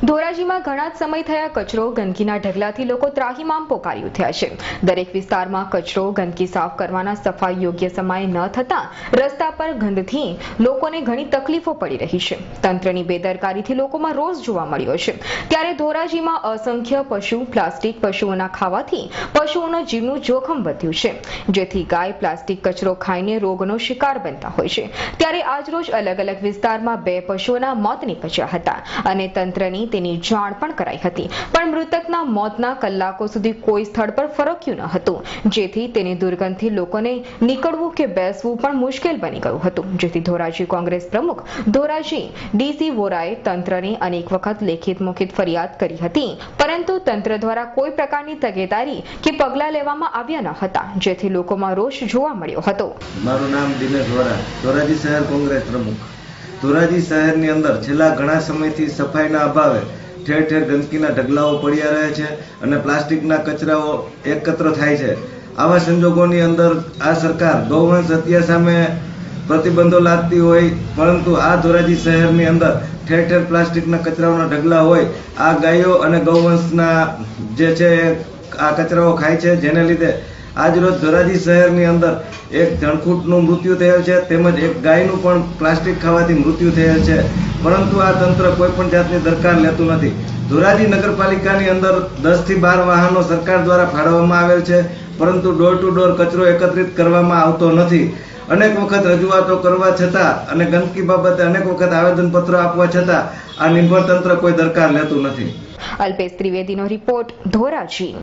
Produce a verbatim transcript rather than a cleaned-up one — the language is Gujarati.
ધોરાજીમાં ઘણા જ સમય થયા કચરો ગંદકીના ઢગલાથી લોકો ત્રાહિમામ પોકારી ઉઠ્યા છે। દરેક વિસ્તારમાં કચરો ગંદકી સાફ કરવાના સફાઈ યોગ્ય સમયે ન થતા રસ્તા પર ગંદથી લોકોને ઘણી તકલીફો પડી રહી છે। તંત્રની બેદરકારીથી લોકોમાં રોષ જોવા મળ્યો છે। ત્યારે ધોરાજીમાં અસંખ્ય પશુ પ્લાસ્ટિક પશુઓના ખાવાથી પશુઓનો જીવનું જોખમ વધ્યું છે, જેથી ગાય પ્લાસ્ટિક કચરો ખાઈને રોગનો શિકાર બનતા હોય છે। ત્યારે આજરોજ અલગ અલગ વિસ્તારમાં બે પશુઓના મોત નીપજ્યા હતા અને તંત્રની તેની જાણ પણ કરાઈ હતી, પણ મૃતકના મોતના કલાકો સુધી કોઈ સ્થળ પર ફરક્યું ન હતું, જેથી તેની દુર્ગંધથી લોકોને નીકળવું કે બેસવું પણ મુશ્કેલ બની ગયું હતું। જેથી ધોરાજી કોંગ્રેસ પ્રમુખ ધોરાજી ડીસી વોરાએ તંત્રને અનેક વખત લેખિત મૌખિત ફરિયાદ કરી હતી, પરંતુ તંત્ર દ્વારા કોઈ પ્રકારની તકેદારી કે પગલાં લેવામાં આવ્યા ન હતા, જેથી લોકોમાં રોષ જોવા મળ્યો હતો। મારું નામ દિનેશ વોરા, ધોરાજી શહેર કોંગ્રેસ પ્રમુખ। ધોરાજી શહેરની અંદર છેલ્લા ઘણા સમયથી સફાઈના અભાવે ઠેર ઠેર ગંદકીના ઢગલાઓ પડ્યા રહે છે અને પ્લાસ્ટિકના કચરાઓ એકત્ર થાય છે। આવા સંજોગોની અંદર આ સરકાર ગૌવંશ હત્યા સામે પ્રતિબંધો લાદતી હોય, પરંતુ આ ધોરાજી શહેરની અંદર ઠેર ઠેર પ્લાસ્ટિકના કચરાઓના ઢગલા હોય, આ ગાયો અને ગૌવંશના જે છે આ કચરાઓ ખાય છે, જેને લીધે આજરોજ ધોરાજી શહેરની અંદર એક જણખૂટનું મૃત્યુ થયેલ છે, તેમજ એક ગાયનું પણ પ્લાસ્ટિક ખાવાથી મૃત્યુ થયેલ છે, પરંતુ આ તંત્ર કોઈ પણ જાતની દરકાર લેતું નથી। ધોરાજી નગરપાલિકાની અંદર દસ થી બાર વાહનો સરકાર દ્વારા ફાળવવામાં આવેલ છે, પરંતુ ડોર ટુ ડોર કચરો એકત્રિત કરવામાં આવતો નથી। અનેક વખત રજૂઆતો કરવા છતાં અને ગંદકી બાબતે અનેક વખત આવેદનપત્રો આપવા છતાં આ નિર્ભર તંત્ર કોઈ દરકાર લેતું નથી। અલ્પેશ ત્રિવેદીનો રિપોર્ટ, ધોરાજી।